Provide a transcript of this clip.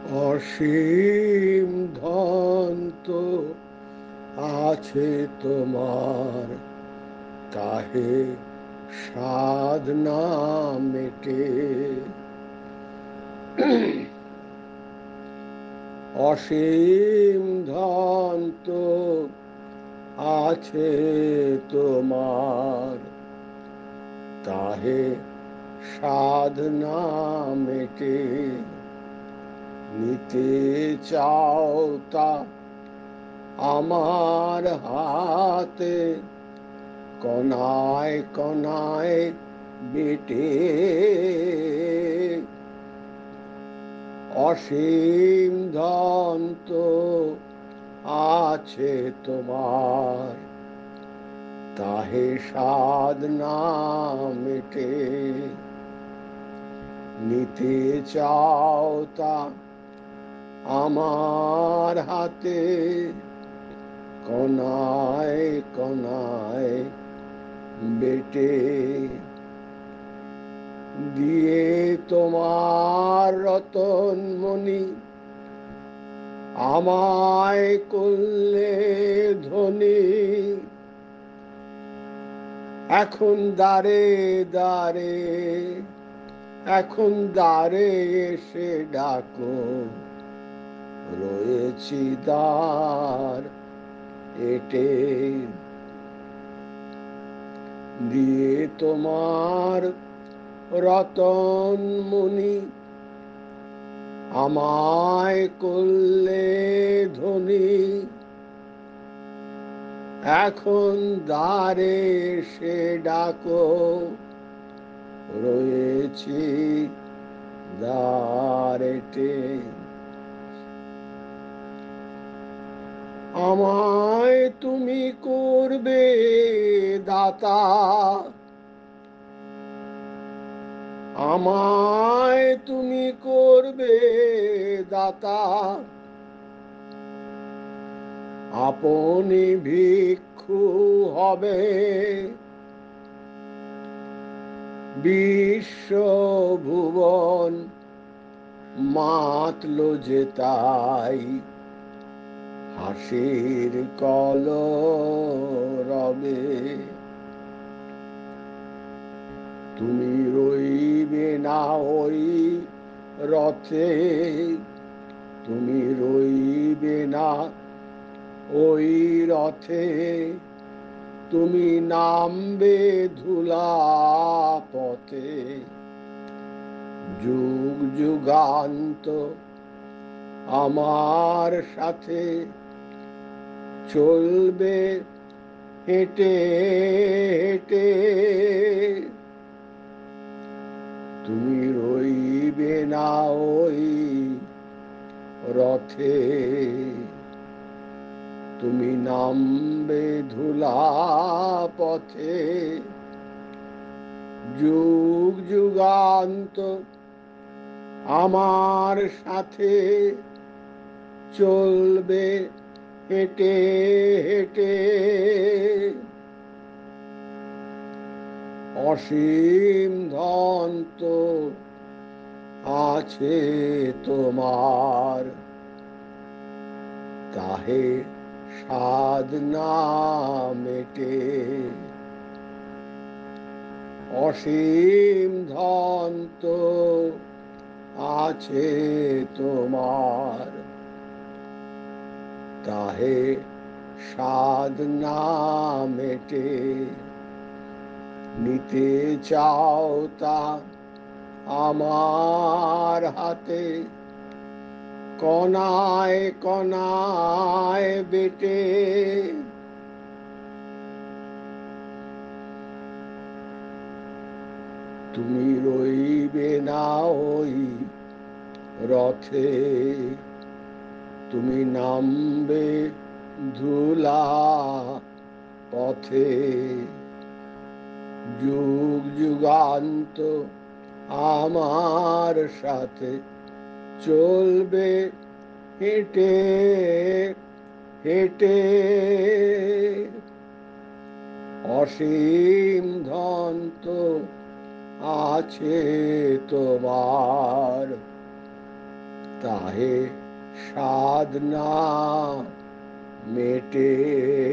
অসীম ধন তো আছে তোমার, কাহে সাধনা মেটে। অসীম ধন তো আছে তোমার, কাহে সাধনা মেটে। নিতে চাও তা আমার হাতে, কণায় কণায় বেটে। অসীম ধন তো আছে তোমার, তাহে সাধনা মেটে। নিতে চাও তা আমার হাতে, কণায় কণায় বেটে। দিয়ে তোমার রতন মণি, আমায় করলে ধনী। এখন দ্বারে দ্বারে, এখন দ্বারে এসে ডাকো, রয়েছি দ্বার এটে। দিয়ে তোমার রতন মণি, আমায় করলে ধনী। এখন দ্বারে এসে ডাকো, রয়েছি দ্বারেতে। আমায় তুমি করবে দাতা, আমায় তুমি করবে দাতা। আপনি ভিক্ষু হবে, বিশ্ব ভুবন মাতল যে তাই। হাসির কল রবে, তুমি রইবে না ওই রথে, তুমি রইবে না ওই রথে। তুমি নামবে ধুলা পথে। যুগ যুগান্ত আমার সাথে চলবে হেঁটে হেঁটে। তুমি রইবে না ওই রথে, তুমি নামবে ধুলা পথে। যুগ যুগান্ত আমার সাথে চলবে হেঁটে হেঁটে। অসীম ধন তো আছে তোমার, কাহে সাধনা মেটে। অসীম ধন তো আছে তোমার, কাহে সাধনা মেটে। নিতে চাও তা আমার হাতে, কণায় কণায় বেটে। তুমি রইবে না ওই রথে, তুমি নামবে ধুলা পথে। যুগ যুগান্ত আমার সাথে চলবে হেঁটে হেঁটে। অসীম ধন তো আছে তোমার, তাহে সাধনা মেটে।